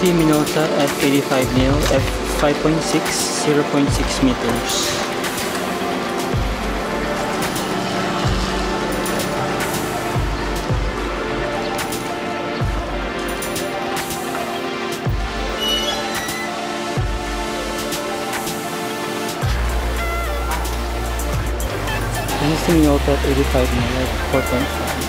Dynasty Minolta at 85 nil, f5.6, 0.6 meters. Dynasty Minolta at 85 nil, at 4.5.